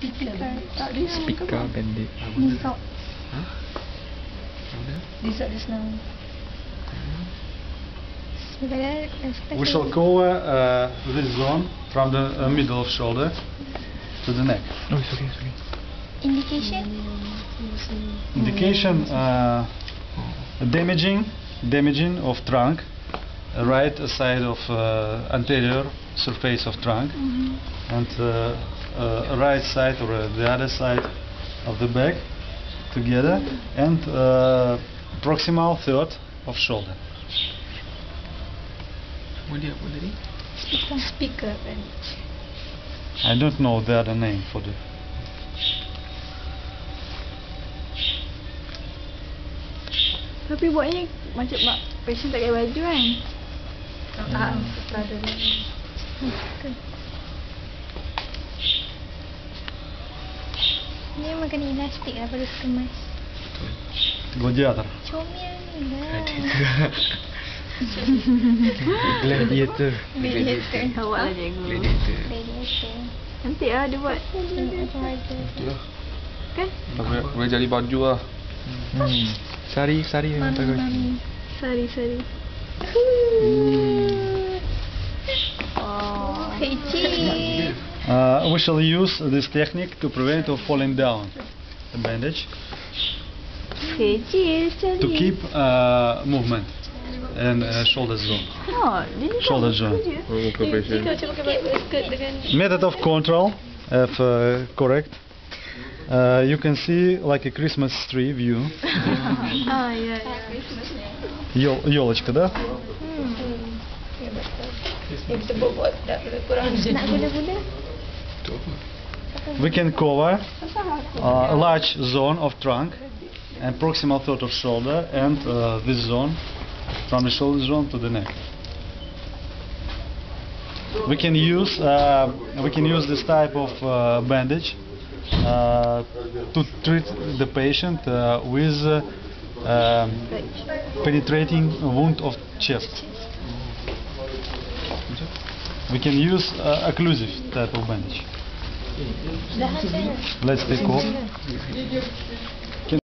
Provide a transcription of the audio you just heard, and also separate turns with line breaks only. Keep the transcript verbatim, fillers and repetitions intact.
Speaker bandit.
Result.
Hah? Mana?
Result just now.
We shall cover uh, this zone from the uh, middle of shoulder to the neck.
Oh, it's okay, it's okay.
Indication?
Indication uh, damaging, damaging of trunk, uh, right side of uh, anterior surface of trunk,
Mm-hmm.
and uh, uh, right side or uh, the other side of the back together, and uh, proximal third of shoulder.
Apa dia, apa tadi?
Speaker. Speaker.
I don't know the other name for the.
Tapi buatnya macam mak patient tak pakai baju kan?
Ah, brother. Dia makan elastik lah baru kemas.
Gladiator.
Comel ni lah.
Gladiator.
Gladiator.
Awak lah cikgu.
Gladiator.
Gladiator.
Cantik lah dia buat.
Tengok macam harga.
Ya.
Kan?
Boleh, boleh jadi baju lah.
Hmm. Sari, sari yang
Mami,
pakai.
mami.
Sari-sari.
Oh, kecil.
Uh, we shall use this technique to prevent of falling down the bandage,
Kecil sekali.
to keep uh, movement and uh, shoulder zone.
Oh, dia ni
Shoulder zone.
Oh, muka patient.
macam pakai skirt dengan
Method of control, if uh, correct. Uh, you can see like a Christmas tree view.
ah ya ya.
Ел- елочка, да?
Dia kita buat tak kurang.
Nak gula-gula?
Tu apa?
We can cover uh, a large zone of trunk and proximal third of shoulder, and uh, this zone from the shoulder zone to the neck. We can use uh, we can use this type of uh, bandage uh, to treat the patient uh, with uh, um, penetrating wound of chest. We can use uh, occlusive type of bandage. Let's take off.